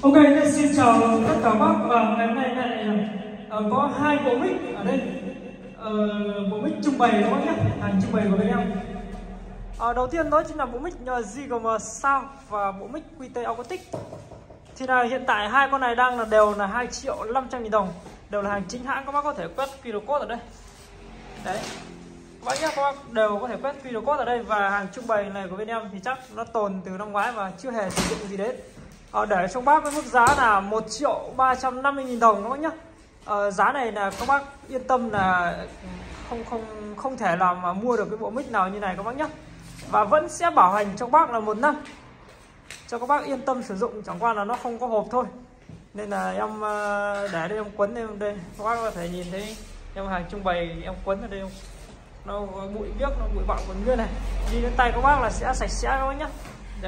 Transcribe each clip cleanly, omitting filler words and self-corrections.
Ok, nên xin chào tất cả các bác. Và ngày hôm nay lại có hai bộ mic ở đây. Bộ mic trưng bày các bác nhé, hàng trưng bày của bên em. Đầu tiên đó chính là bộ mic JGM Sound và bộ mic QT Acoustic. Thì là hiện tại hai con này đang là đều là 2.500.000 đồng, đều là hàng chính hãng. Các bác có thể quét QR code ở đây. Đấy, các bác nhé, các bác đều có thể quét QR code ở đây. Và hàng trưng bày này của bên em thì chắc nó tồn từ năm ngoái và chưa hề sử dụng gì đến. Để cho bác với mức giá là 1.350.000 đồng các bác nhé. Giá này là các bác yên tâm là không thể nào mà mua được cái bộ mic nào như này các bác nhé. Và vẫn sẽ bảo hành cho các bác là 1 năm, cho các bác yên tâm sử dụng, chẳng qua là nó không có hộp thôi. Nên là em để đây em quấn em đây, các bác có thể nhìn thấy em hàng trưng bày em quấn ở đây không? Nó bụi biếc, nó bụi bặm còn nguyên này. Đi đến tay các bác là sẽ sạch sẽ các bác nhé. Đây,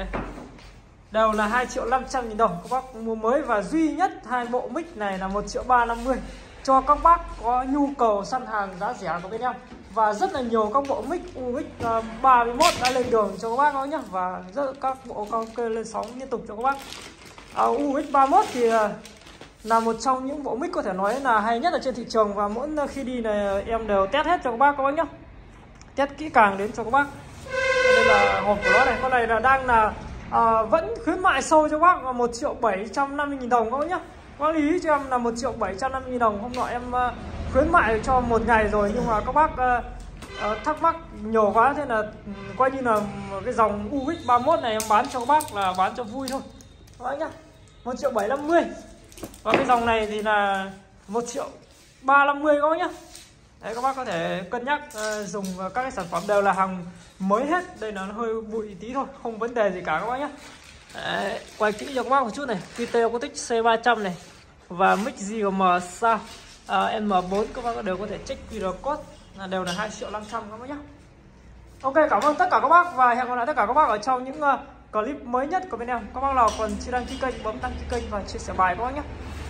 đều là 2.500.000 đồng các bác mua mới. Và duy nhất hai bộ mic này là 1.350.000 cho các bác có nhu cầu săn hàng giá rẻ của bên em. Và rất là nhiều các bộ mic UX 31 đã lên đường cho các bác đó nhé. Và rất các bộ cao kê lên sóng liên tục cho các bác. UX 31 thì là một trong những bộ mic có thể nói là hay nhất ở trên thị trường. Và mỗi khi đi này em đều test hết cho các bác nhé, test kỹ càng đến cho các bác. Đây là hộp của nó này. Con này là đang là vẫn khuyến mại sâu cho các bác là 1.750.000 đồng các bác nhé. Các bác ý cho em là 1.750.000 đồng. Hôm nọ em khuyến mại cho một ngày rồi, nhưng mà các bác thắc mắc nhiều quá, thế là coi như là cái dòng UX 31 này em bán cho các bác là bán cho vui thôi các bác nhé. 1.750.000. Và cái dòng này thì là 1.350.000 các bác nhé. Đấy, các bác có thể cân nhắc dùng các cái sản phẩm đều là hàng mới hết. Đây là nó hơi bụi tí thôi, không vấn đề gì cả các bác nhé. Đấy, quay kỹ cho các bác một chút này. QT Acoustic C300 này và mic JGM Sound M4 các bác đều có thể check QR code, là đều là 2.500.000 các bác nhé. Ok, cảm ơn tất cả các bác và hẹn gặp lại tất cả các bác ở trong những clip mới nhất của bên em. Các bác nào còn chưa đăng ký kênh bấm đăng ký kênh và chia sẻ bài các bác nhé.